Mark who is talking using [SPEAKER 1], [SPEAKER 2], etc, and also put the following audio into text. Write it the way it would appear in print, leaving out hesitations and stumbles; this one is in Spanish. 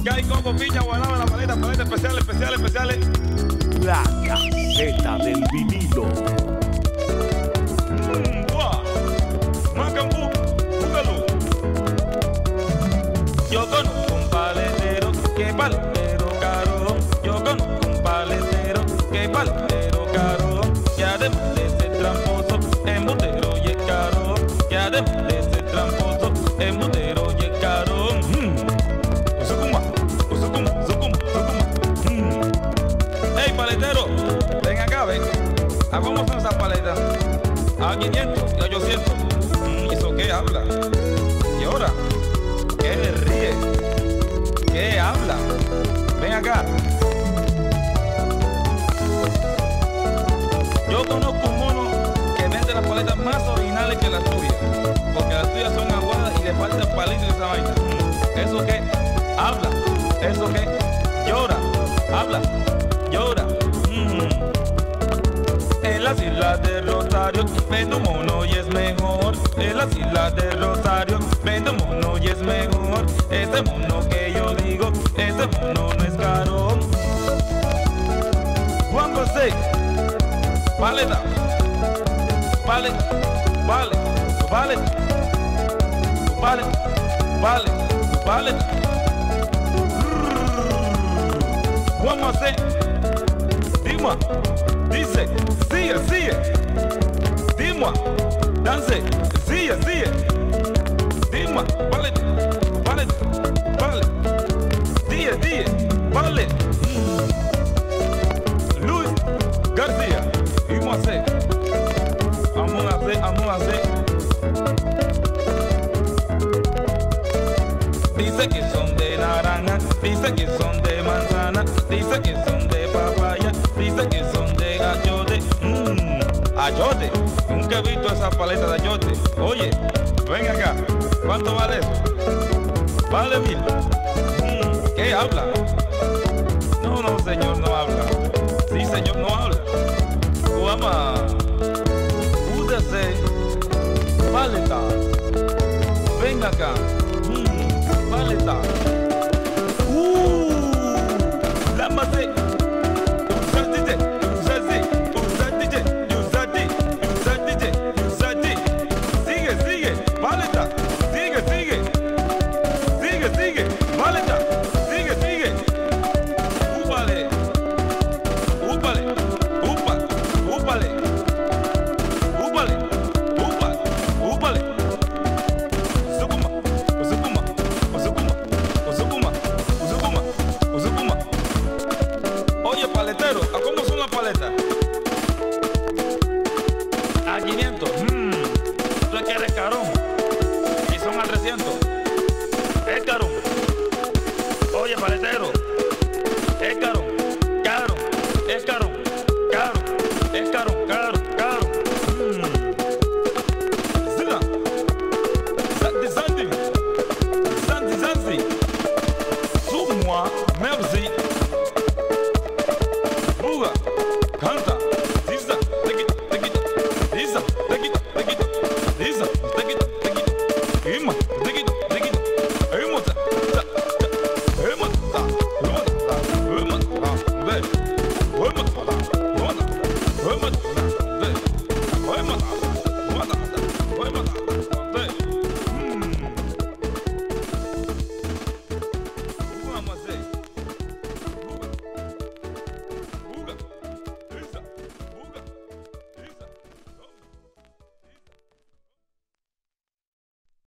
[SPEAKER 1] Que hay coco, piña, guanábana, la paleta, paleta especiales, especiales, especiales.
[SPEAKER 2] La caseta del vinilo.
[SPEAKER 1] Guau. Macambú, búscalo. Yo conozco un paletero, que paletero caro. Yo conozco un paletero, que paletero caro. Que además de ser tramposo, embutero y es caro. Que además de ser tramposo, embutero y es caro. Usukuma, usukuma, usukuma, usukuma. Hey, paletero, ven acá, ven. ¿A cómo son esas paletas? A 500 y a 800. ¿Y eso qué habla? ¿Y ahora? ¿Qué le ríe? ¿Qué habla? Ven acá. Yo conozco un mono que vende las paletas más originales que las tuyas, porque las tuyas son aguadas y le falta el palito y esa vaina. ¿Eso qué? Habla. ¿Eso qué? Llora. Habla. Llora. En las islas de Rosario vendo un mono y es mejor. En las islas de Rosario vendo un mono y es mejor. Ese mono que yo digo, ese mono no es caro. Juan José, paleta, vale, vale, vale, vale, vale, vale. Juan José, Dima, dice, sigue, sigue. Dima, dance, sigue, sigue. Dima, vale, vale, vale. Diez, vale. Luis García, vamos a hacer. Vamos a hacer, vamos a hacer. Dice que son de naranja, dice que son de manzana, dice que son de papaya, dice que son de ayote. Ayote, nunca he visto esa paleta de ayote. Oye, ven acá, ¿cuánto vale eso? Vale 1000. ¿Qué habla? No, no, señor, no habla. Sí, señor, no habla. Guama, údese, paleta. Ven acá. Paleta. La macé. Sigue, sigue. Paleta. Sigue, sigue. Sigue, sigue. Paleta. Sigue, sigue. Úpale. Úpale. Upa. Úpale. Úpale. Upa. Úpale. Usukuma. Usukuma. Usukuma. Usukuma. Usukuma. Usukuma. Oye, paletero, ¿a cómo son las paletas? A 500. Tú es que eres carón. Y son a 300. Es carón. Oye, paletero. Es carón. Caro. Es carón. Caro. Es carón. Caro. Caro. Zila. Santi, Santi. Santi, Santi.